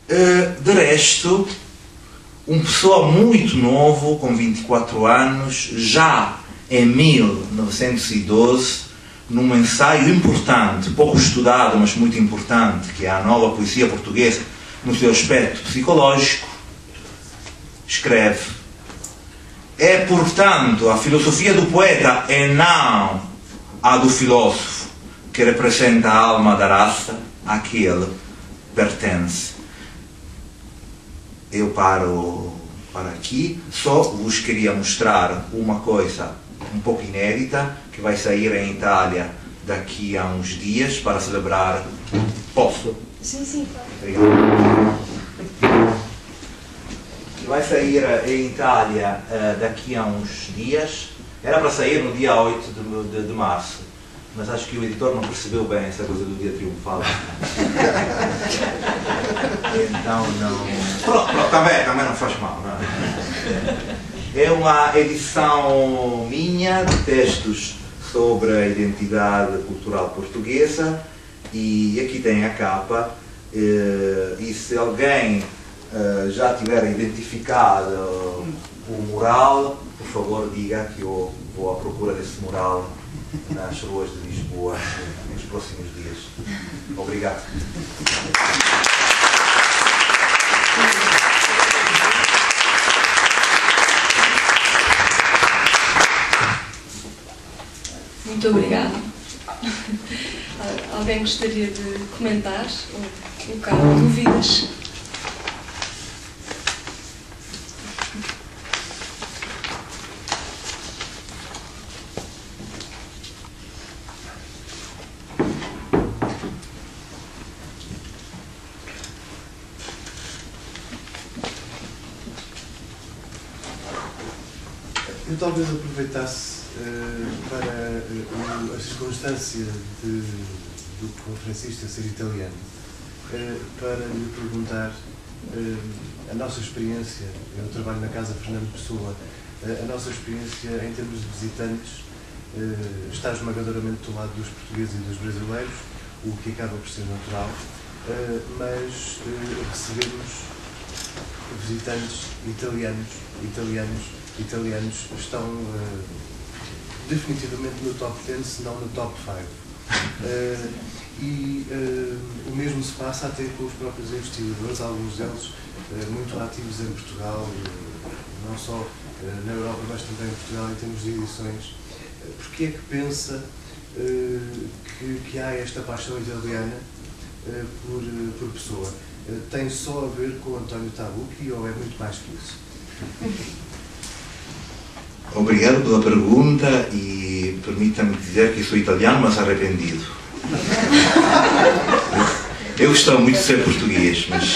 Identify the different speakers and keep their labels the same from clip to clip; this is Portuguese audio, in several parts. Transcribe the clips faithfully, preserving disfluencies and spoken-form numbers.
Speaker 1: Uh, de resto, uma pessoa muito novo, com vinte e quatro anos, já em mil novecentos e doze, num ensaio importante, pouco estudado, mas muito importante, que é a nova poesia portuguesa no seu aspecto psicológico, escreve: é, portanto, a filosofia do poeta e não a do filósofo que representa a alma da raça a que ele pertence. Eu paro para aqui, só vos queria mostrar uma coisa um pouco inédita, que vai sair em Itália daqui a uns dias para celebrar... Posso?
Speaker 2: Sim, sim, claro.
Speaker 1: Obrigado. Vai sair em Itália uh, daqui a uns dias. Era para sair no dia oito de, de, de março, mas acho que o editor não percebeu bem essa coisa do dia triunfal. Então não... Pronto, pronto, também, também não faz mal. Não. É uma edição minha de textos sobre a identidade cultural portuguesa, e aqui tem a capa, e se alguém já tiver identificado o mural, por favor diga, que eu vou à procura desse mural nas ruas de Lisboa nos próximos dias. Obrigado.
Speaker 2: Muito obrigada. Alguém gostaria de comentar ou colocar dúvidas?
Speaker 3: Eu talvez aproveitasse uh, para uh, a circunstância de, do conferencista ser italiano, uh, para lhe perguntar uh, a nossa experiência. Eu trabalho na Casa Fernando Pessoa. Uh, a nossa experiência em termos de visitantes uh, está esmagadoramente do lado dos portugueses e dos brasileiros, o que acaba por ser natural, uh, mas uh, recebemos visitantes italianos, italianos, italianos estão uh, definitivamente no top dez, se não no top cinco. Uh, e uh, o mesmo se passa até com os próprios investigadores, alguns deles uh, muito ativos em Portugal, uh, não só uh, na Europa, mas também em Portugal, em termos de edições. Uh, Porquê é que pensa uh, que, que há esta paixão italiana uh, por, uh, por Pessoa? Uh, tem só a ver com António Tabucchi ou é muito mais que isso?
Speaker 1: Obrigado pela pergunta e permita-me dizer que sou italiano, mas arrependido. Eu gostava muito de ser português, mas...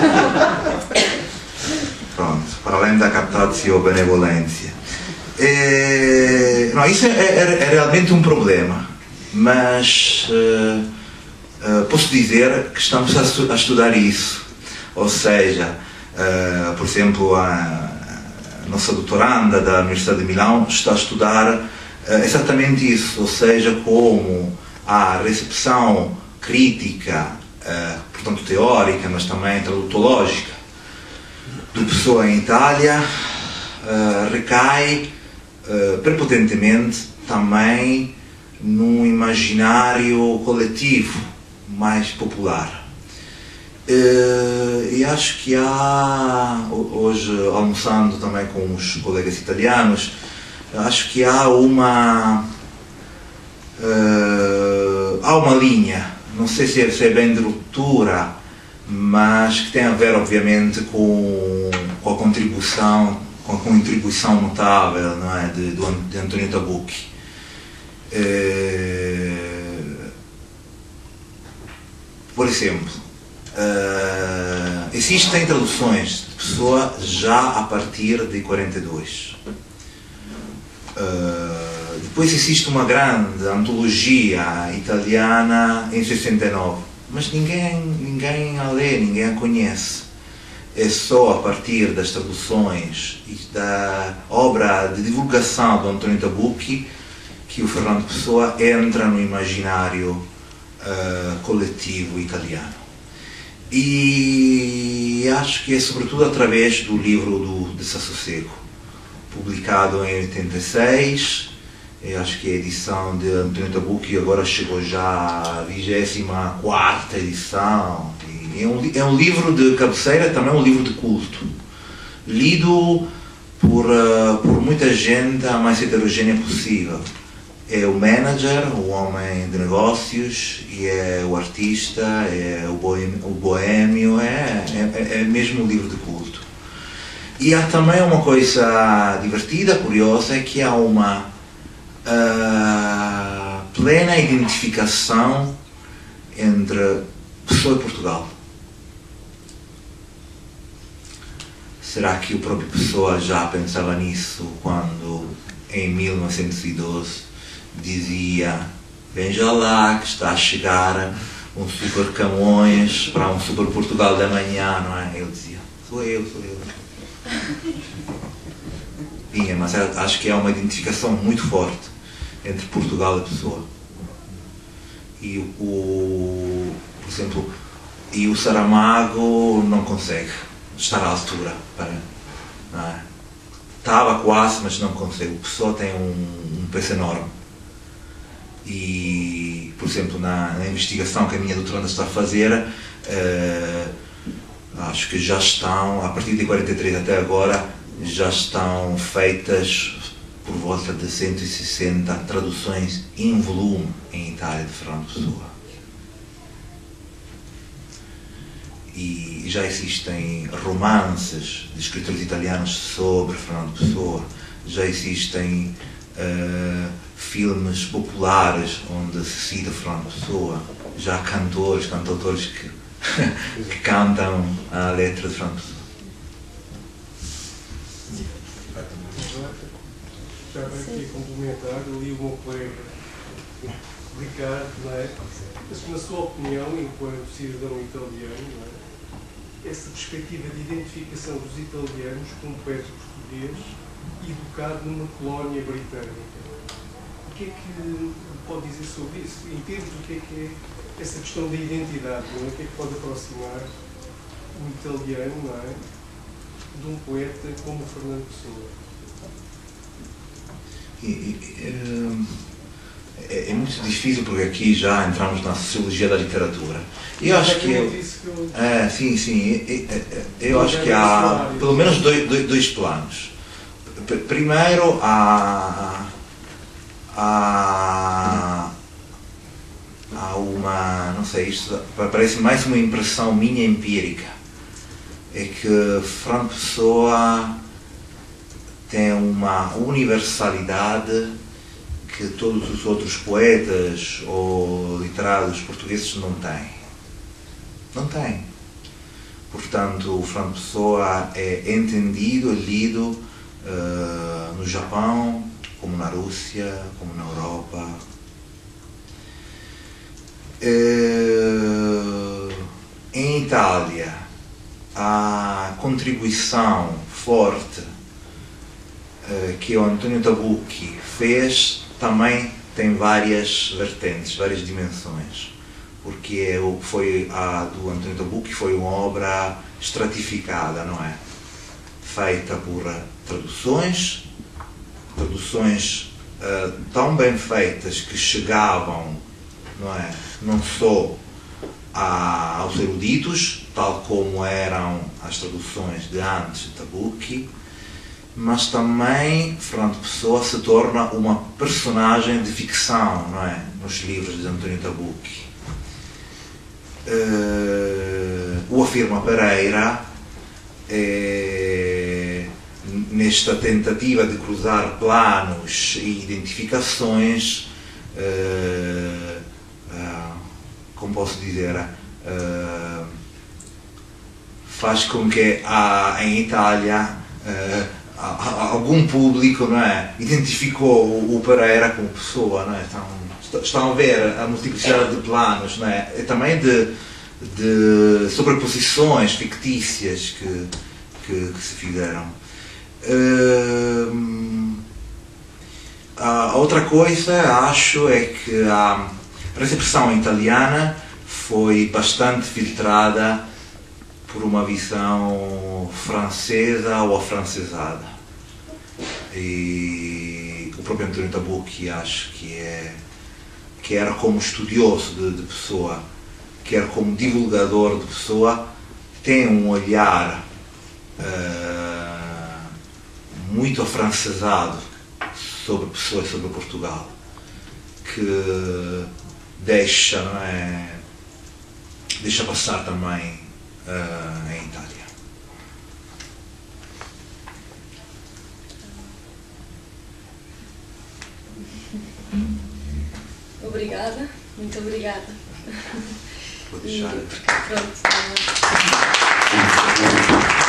Speaker 1: Pronto, para além da captatio benevolência. É... Não, isso é, é, é realmente um problema, mas uh, uh, posso dizer que estamos a, a estudar isso. Ou seja, uh, por exemplo, a A nossa doutoranda da Universidade de Milão está a estudar uh, exatamente isso, ou seja, como a recepção crítica, uh, portanto teórica, mas também tradutológica, do Pessoa em Itália uh, recai uh, prepotentemente também num imaginário coletivo mais popular. Uh, e acho que há, hoje almoçando também com os colegas italianos, acho que há uma uh, há uma linha, não sei se é, se é bem de ruptura, mas que tem a ver obviamente com, com a contribuição, com a contribuição notável, não é, de, de António Tabucchi. Uh, por exemplo, Uh, existem traduções de Pessoa já a partir de quarenta e dois. Uh, depois existe uma grande antologia italiana em sessenta e nove, mas ninguém, ninguém a lê, ninguém a conhece. É só a partir das traduções e da obra de divulgação do António Tabucchi que o Fernando Pessoa entra no imaginário uh, coletivo italiano. E e acho que é sobretudo através do livro do, de Sassossego, publicado em oitenta e seis, eu acho que é a edição de António Tabucchi, agora chegou já à vigésima quarta edição. E é, um, é um livro de cabeceira, também um livro de culto, lido por, uh, por muita gente a mais heterogênea possível. É o manager, o homem de negócios, e é o artista, é o boêmio, o boêmio é, é, é mesmo um livro de culto. E há também uma coisa divertida, curiosa, é que há uma uh, plena identificação entre Pessoa e Portugal. Será que o próprio Pessoa já pensava nisso quando, em mil novecentos e doze, dizia: veja lá que está a chegar um super Camões para um super Portugal da manhã, não é? Ele dizia: sou eu, sou eu. Vinha, mas acho que há uma identificação muito forte entre Portugal e Pessoa. E o, por exemplo, e o Saramago não consegue estar à altura para, não é? Estava quase, mas não consegue. O Pessoa tem um, um peso enorme. E, por exemplo, na, na investigação que a minha doutoranda está a fazer, uh, acho que já estão, a partir de quarenta e três até agora, já estão feitas por volta de cento e sessenta traduções em volume em Itália de Fernando Pessoa. E já existem romances de escritores italianos sobre Fernando Pessoa, já existem uh, filmes populares onde se cita Fernando Pessoa, já há cantores, cantautores que, que cantam a letra de Fernando Pessoa.
Speaker 4: Já para aqui complementar, eu li o meu colega Ricardo, não é? Mas, na sua opinião, enquanto cidadão italiano, não é? Essa perspectiva de identificação dos italianos com um poeta português educado numa colónia britânica, o que é que pode dizer sobre isso? Em termos do que é que é essa questão da identidade, não é? O que é que pode aproximar um italiano, não é? De um poeta como Fernando Pessoa?
Speaker 1: E, e, é, é muito difícil porque aqui já entramos na sociologia da literatura. Eu acho que eu, é, sim, sim, eu, eu acho que há pelo menos dois, dois, dois planos. Primeiro, há, há, há uma, não sei, isto parece mais uma impressão minha empírica, é que Fernando Pessoa tem uma universalidade que todos os outros poetas ou literatos portugueses não têm. Não têm. Portanto, o Fernando Pessoa é entendido, é lido uh, no Japão, como na Rússia, como na Europa. Uh, em Itália, a contribuição forte uh, que o António Tabucchi fez também tem várias vertentes, várias dimensões, porque o que foi a do António Tabucchi foi uma obra estratificada, não é? Feita por traduções, traduções uh, tão bem feitas que chegavam, não é? Não só a, aos eruditos, tal como eram as traduções de antes de Tabucchi, mas também Fernando Pessoa se torna uma personagem de ficção, não é? Nos livros de António Tabucchi. Uh, o afirma Pereira, é, nesta tentativa de cruzar planos e identificações, uh, uh, como posso dizer, uh, faz com que há, em Itália uh, algum público, não é, identificou o Pereira como pessoa, não é? Estão, estão a ver a multiplicidade de planos, não é? E também de, de sobreposições fictícias que, que, que se fizeram. Uh, a outra coisa, acho, é que a recepção italiana foi bastante filtrada por uma visão francesa ou afrancesada. E o próprio António Tabucchi, acho que é, quer como estudioso de, de Pessoa, quer como divulgador de Pessoa, tem um olhar uh, muito afrancesado sobre Pessoa e sobre Portugal, que deixa, não é, deixa passar também uh, em Itália.
Speaker 2: Obrigada, muito obrigada.
Speaker 1: Vou deixar.
Speaker 2: E, pronto.